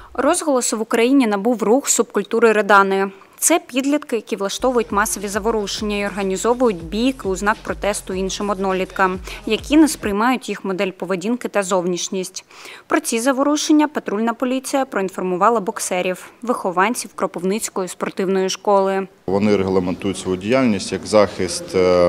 Розголосу в Україні набув рух субкультури Ридани. Це підлітки, які влаштовують масові заворушення і організовують бійки у знак протесту іншим одноліткам, які не сприймають їх модель поведінки та зовнішність. Про ці заворушення патрульна поліція проінформувала боксерів, вихованців Кропивницької спортивної школи. Вони регламентують свою діяльність як захист,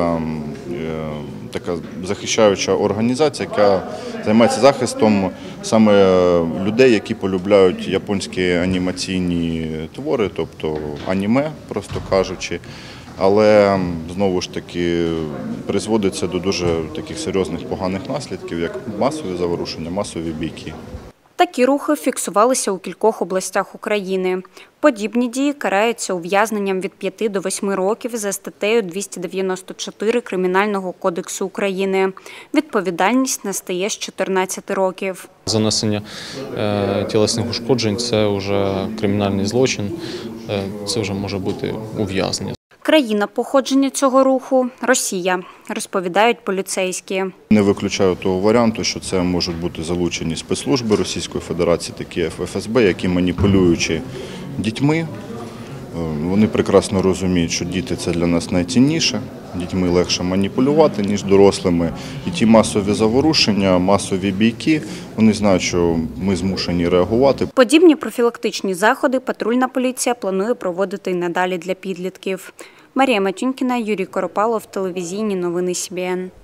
така захищаюча організація, яка займається захистом саме людей, які полюбляють японські анімаційні твори, тобто аніме, просто кажучи. Але, знову ж таки, призводиться до дуже таких серйозних поганих наслідків, як масові заворушення, масові бійки. Такі рухи фіксувалися у кількох областях України. Подібні дії караються ув'язненням від 5 до 8 років за статтею 294 Кримінального кодексу України. Відповідальність настає з 14 років. Занесення тілесних ушкоджень – це вже кримінальний злочин, це вже може бути ув'язнення. Країна походження цього руху – Росія, розповідають поліцейські. Не виключаю того варіанту, що це можуть бути залучені спецслужби Російської Федерації, такі як ФСБ, які маніпулюючи дітьми. Вони прекрасно розуміють, що діти – це для нас найцінніше, дітьми легше маніпулювати, ніж дорослими. І ті масові заворушення, масові бійки, вони знають, що ми змушені реагувати. Подібні профілактичні заходи патрульна поліція планує проводити й надалі для підлітків. Марія Матюнькіна, Юрій Коропалов, телевізійні новини СІБІН.